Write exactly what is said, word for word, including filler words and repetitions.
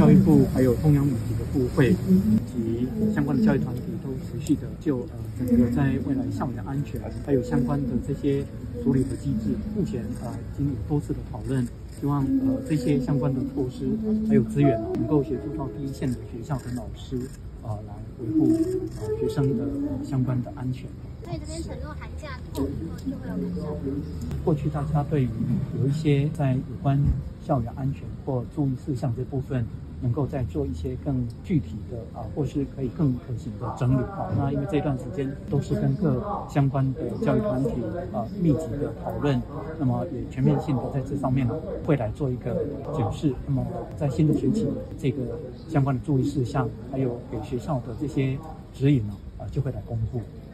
教育部还有中央每几个部会以及相关的教育团体都持续的就呃整个在未来校园安全还有相关的这些处理的机制，目前呃已经有多次的讨论，希望呃这些相关的措施还有资源啊，能够协助到第一线的学校跟老师啊、呃、来维护呃学生的、呃、相关的安全。 所以这边承诺寒假过以后就会有改善。 过去大家对于有一些在有关校园安全或注意事项这部分，能够再做一些更具体的啊，或是可以更可行的整理啊。那因为这段时间都是跟各相关的教育团体啊密集的讨论，那么也全面性的在这上面会来做一个检视。那么在新的学期，这个相关的注意事项，还有给学校的这些指引呢啊，就会来公布。